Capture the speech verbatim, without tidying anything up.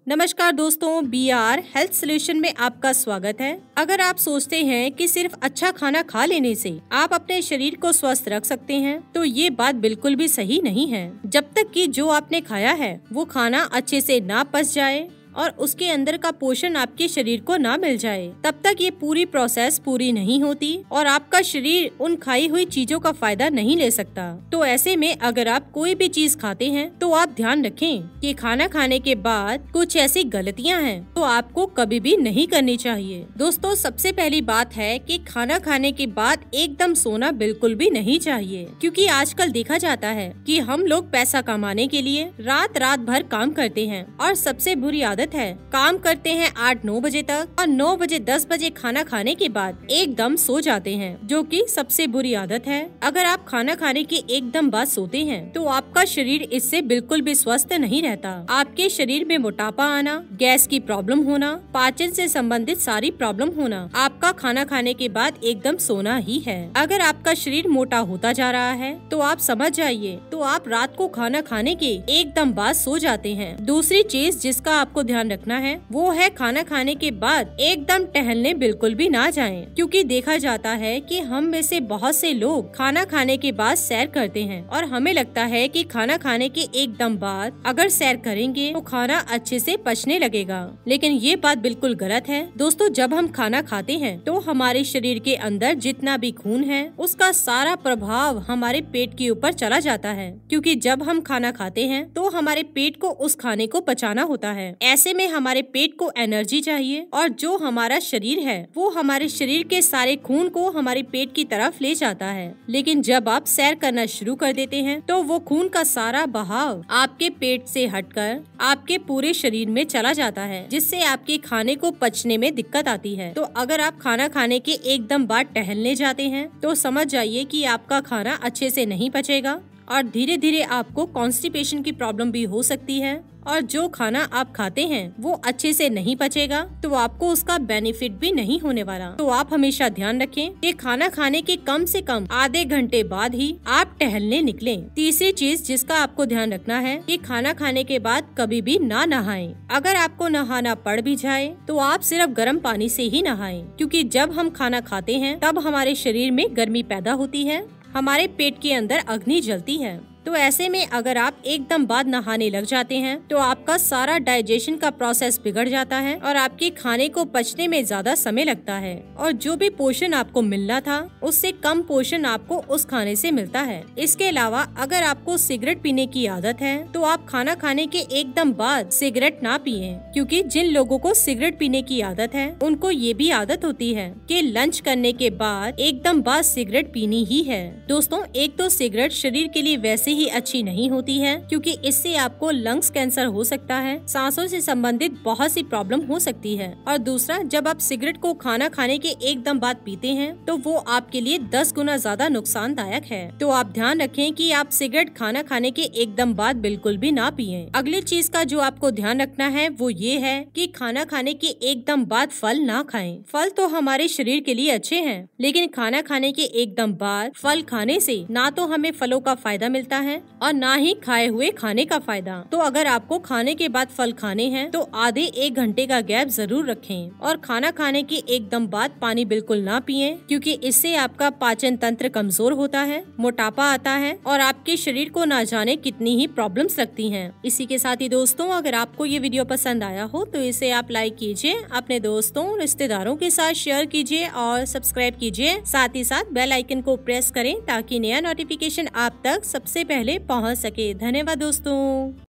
नमस्कार दोस्तों, B our health solution में आपका स्वागत है। अगर आप सोचते हैं कि सिर्फ अच्छा खाना खा लेने से आप अपने शरीर को स्वस्थ रख सकते हैं, तो ये बात बिल्कुल भी सही नहीं है। जब तक कि जो आपने खाया है वो खाना अच्छे से ना पच जाए और उसके अंदर का पोषण आपके शरीर को ना मिल जाए, तब तक ये पूरी प्रोसेस पूरी नहीं होती और आपका शरीर उन खाई हुई चीजों का फायदा नहीं ले सकता। तो ऐसे में अगर आप कोई भी चीज खाते हैं तो आप ध्यान रखें कि खाना खाने के बाद कुछ ऐसी गलतियां हैं तो आपको कभी भी नहीं करनी चाहिए। दोस्तों, सबसे पहली बात है कि खाना खाने के बाद एकदम सोना बिल्कुल भी नहीं चाहिए, क्योंकि आजकल देखा जाता है कि हम लोग पैसा कमाने के लिए रात रात भर काम करते हैं और सबसे बुरी आदत है काम करते हैं आठ नौ बजे तक और नौ बजे दस बजे खाना खाने के बाद एकदम सो जाते हैं, जो कि सबसे बुरी आदत है। अगर आप खाना खाने के एकदम बाद सोते हैं तो आपका शरीर इससे बिल्कुल भी स्वस्थ नहीं रहता। आपके शरीर में मोटापा आना, गैस की प्रॉब्लम होना, पाचन से संबंधित सारी प्रॉब्लम होना आपका खाना खाने के बाद एकदम सोना ही है। अगर आपका शरीर मोटा होता जा रहा है तो आप समझ जाइए तो आप रात को खाना खाने के एकदम बाद सो जाते हैं। दूसरी चीज जिसका आपको ध्यान रखना है वो है खाना खाने के बाद एकदम टहलने बिल्कुल भी ना जाएं, क्योंकि देखा जाता है कि हम में से बहुत से लोग खाना खाने के बाद सैर करते हैं और हमें लगता है कि खाना खाने के एकदम बाद अगर सैर करेंगे तो खाना अच्छे से पचने लगेगा, लेकिन ये बात बिल्कुल गलत है। दोस्तों, जब हम खाना खाते हैं तो हमारे शरीर के अंदर जितना भी खून है उसका सारा प्रभाव हमारे पेट के ऊपर चला जाता है, क्योंकि जब हम खाना खाते हैं तो हमारे पेट को उस खाने को पचाना होता है। ऐसे में हमारे पेट को एनर्जी चाहिए और जो हमारा शरीर है वो हमारे शरीर के सारे खून को हमारे पेट की तरफ ले जाता है। लेकिन जब आप सैर करना शुरू कर देते हैं तो वो खून का सारा बहाव आपके पेट से हटकर आपके पूरे शरीर में चला जाता है, जिससे आपके खाने को पचने में दिक्कत आती है। तो अगर आप खाना खाने के एकदम बाद टहलने जाते हैं तो समझ जाइए कि आपका खाना अच्छे से नहीं पचेगा और धीरे धीरे आपको कॉन्स्टिपेशन की प्रॉब्लम भी हो सकती है। और जो खाना आप खाते हैं वो अच्छे से नहीं पचेगा तो आपको उसका बेनिफिट भी नहीं होने वाला। तो आप हमेशा ध्यान रखें कि खाना खाने के कम से कम आधे घंटे बाद ही आप टहलने निकलें। तीसरी चीज जिसका आपको ध्यान रखना है कि खाना खाने के बाद कभी भी ना नहाएं। अगर आपको नहाना पड़ भी जाए तो आप सिर्फ गर्म पानी से ही नहाएं, क्योंकि जब हम खाना खाते हैं तब हमारे शरीर में गर्मी पैदा होती है, हमारे पेट के अंदर अग्नि जलती है। तो ऐसे में अगर आप एकदम बाद नहाने लग जाते हैं तो आपका सारा डाइजेशन का प्रोसेस बिगड़ जाता है और आपके खाने को पचने में ज्यादा समय लगता है और जो भी पोषण आपको मिलना था उससे कम पोषण आपको उस खाने से मिलता है। इसके अलावा अगर आपको सिगरेट पीने की आदत है तो आप खाना खाने के एकदम बाद सिगरेट ना पिए, क्योंकि जिन लोगों को सिगरेट पीने की आदत है उनको ये भी आदत होती है कि लंच करने के बाद एकदम बाद सिगरेट पीनी ही है। दोस्तों, एक तो सिगरेट शरीर के लिए वैसे ही अच्छी नहीं होती है, क्योंकि इससे आपको लंग्स कैंसर हो सकता है, सांसों से संबंधित बहुत सी प्रॉब्लम हो सकती है। और दूसरा, जब आप सिगरेट को खाना खाने के एकदम बाद पीते हैं तो वो आपके लिए दस गुना ज्यादा नुकसानदायक है। तो आप ध्यान रखें कि आप सिगरेट खाना खाने के एकदम बाद बिल्कुल भी ना पिए। अगली चीज का जो आपको ध्यान रखना है वो ये है कि खाना खाने के एकदम बाद फल ना खाएं। फल तो हमारे शरीर के लिए अच्छे हैं, लेकिन खाना खाने के एकदम बाद फल खाने से ना तो हमें फलों का फायदा मिलता है और ना ही खाए हुए खाने का फायदा। तो अगर आपको खाने के बाद फल खाने हैं तो आधे एक घंटे का गैप जरूर रखें और खाना खाने के एकदम बाद पानी बिल्कुल ना पिएं, क्योंकि इससे आपका पाचन तंत्र कमजोर होता है, मोटापा आता है और आपके शरीर को ना जाने कितनी ही प्रॉब्लम्स लगती हैं। इसी के साथ ही दोस्तों, अगर आपको ये वीडियो पसंद आया हो तो इसे आप लाइक कीजिए, अपने दोस्तों रिश्तेदारों के साथ शेयर कीजिए और सब्सक्राइब कीजिए। साथ ही साथ बेल आइकन को प्रेस करें ताकि नया नोटिफिकेशन आप तक सबसे पहले पहुंच सके। धन्यवाद दोस्तों।